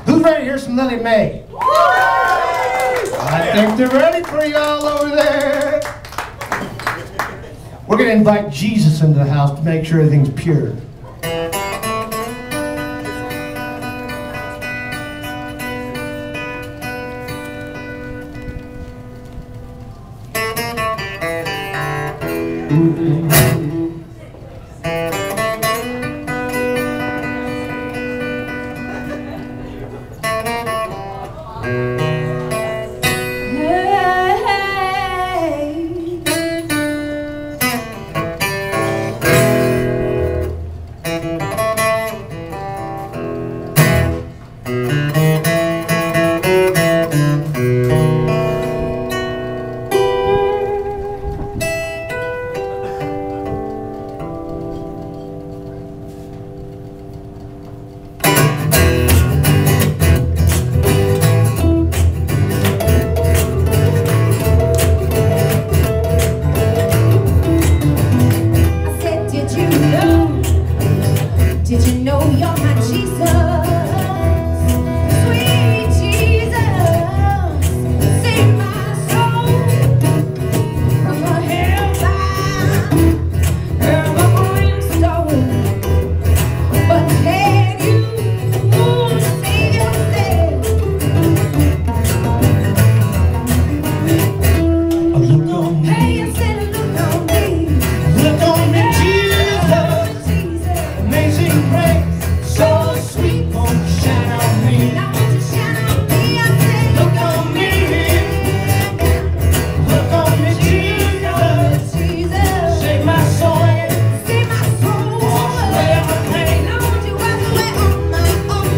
Who's ready to hear some Lillie Mae? I think they're ready for y'all over there. We're going to invite Jesus into the house to make sure everything's pure. Did you know you're my Jesus? Sweet Jesus, save my soul from a hellbound and a brimstone. But can you save yourself? Look on me. Hey, you said look on me. Look on me, Jesus. Amazing grace, so sweet, won't you shine on me? Now won't you shine on me? I said Look on me. Look on me, Jesus. Jesus, Save my soul. save my soul. Wash away my pain. Now won't you wash away all my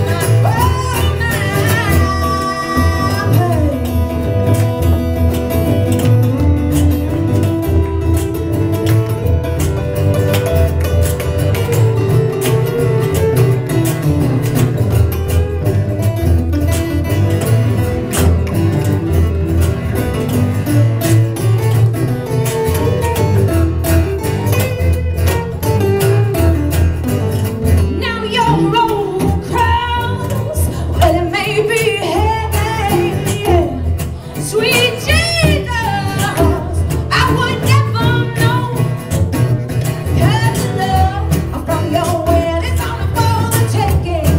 Now your road crowns, but it may be heavy. Sweet Jesus, I would never know. 'Cause love from your well is only for the taking.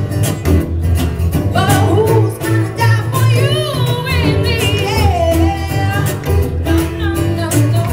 But who's gonna die for you in the end? No, no, no, no.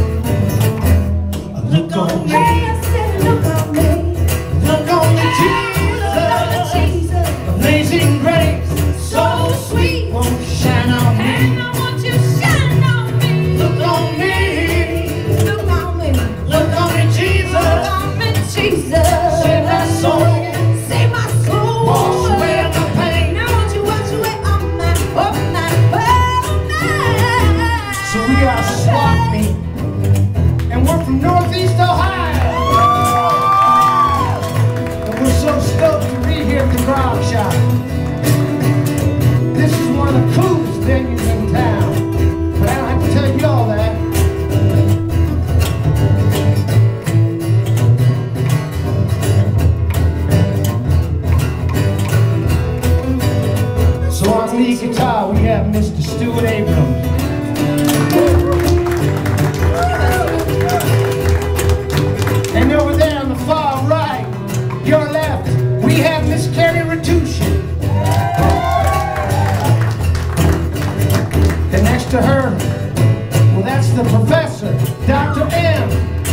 Look on me. Hey, I said look on me. Look on me, Jesus. Amazing grace, so sweet, won't you shine on me? And I want you shine on me. Look on me. Look on me. Look on me, Jesus. Look on me, Jesus. Save my soul. Save my soul. Wash away my pain. Now won't you wash away all my, all my, all my. So we are SWAT meet, and we're from Northeast Ohio. And we're so stoked to be here at the Grog Shop. This is one of the coolest venues in town, but I don't have to tell you all that. So on lead guitar we have Mr. Stuart Abrams. And over there on the far right, your left, we have Miss Carrie Ratushin. And next to her, well, that's the professor, Dr. M.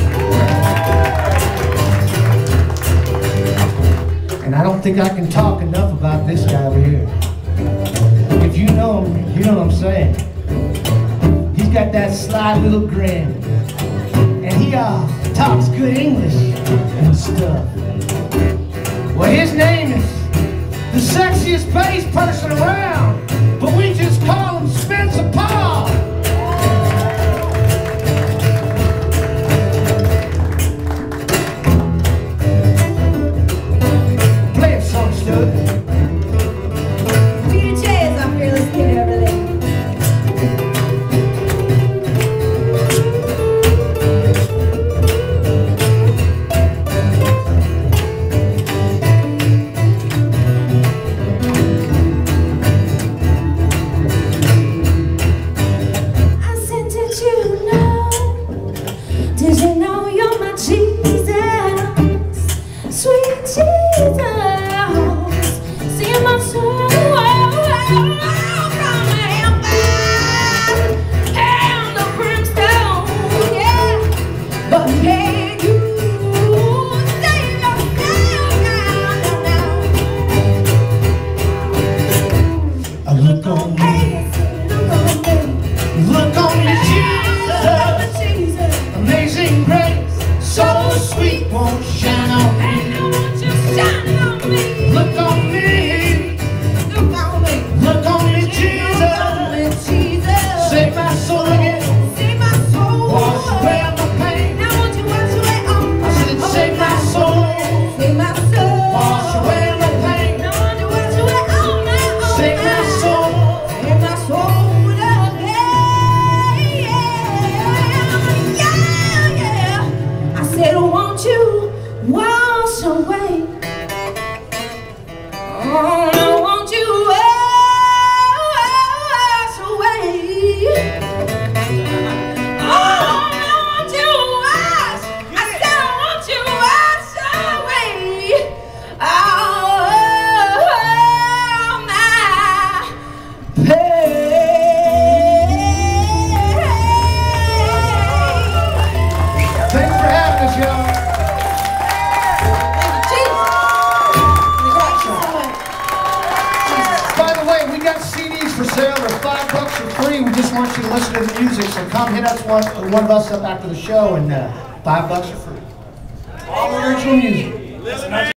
And I don't think I can talk enough about this guy over here. If you know him, you know what I'm saying. He's got that sly little grin. And he talks good English and stuff. Well, his name is the sexiest bass person around, but we just call him Spencer Paul. Play a song, Stuart. Be the chairs up here, let's get everything. want you wash away. Oh, I want you wash. I still want you wash away. Oh, my pain. Thanks for having us, y'all. By the way, we got CDs for sale. They're $5 for free. We just want you to listen to the music. So come hit us one of us up after the show, and $5 for free. All original music.